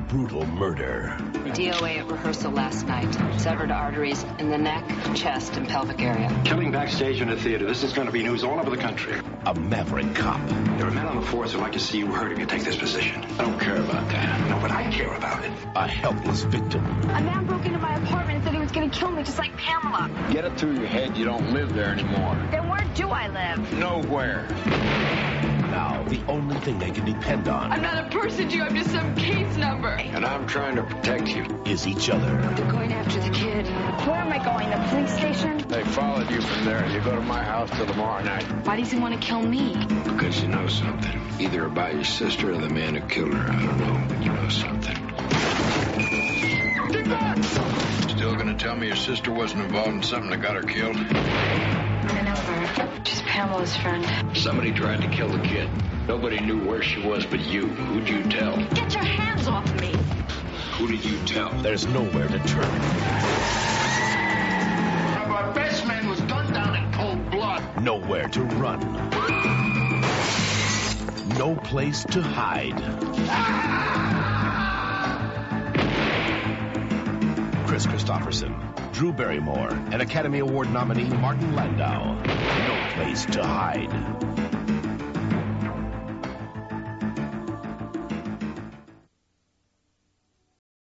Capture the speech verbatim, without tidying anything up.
brutal murder. D O A at rehearsal last night. Severed arteries in the neck, chest, and pelvic area. Killing backstage in a theater. This is going to be news all over the country. A maverick cop. There are men on the force who'd like to see you hurt if you take this position. I don't care about that. No, but I care about it. A helpless victim. A man broke into my apartment and said he was going to kill me, just like Pamela. Get it through your head you don't live there anymore. Then where do I live? Nowhere. Now, the only thing they can depend on... I'm not a person to you, I'm just some case number. And I'm trying to protect you. ...is each other. They're going after the kid. Where am I going, the police station? They followed you from there. You go to my house till tomorrow night. Why does he want to kill me? Because you know something. Either about your sister or the man who killed her. I don't know, but you know something. Get back! Still gonna tell me your sister wasn't involved in something that got her killed? I know her. She's Pamela's friend. Somebody tried to kill the kid. Nobody knew where she was but you. Who'd you tell? Get your hands off me! Who did you tell? There's nowhere to turn. One of our best men was gunned down in cold blood. Nowhere to run. No place to hide. Chris Christopherson, Drew Barrymore, and Academy Award nominee Martin Landau. No place to hide.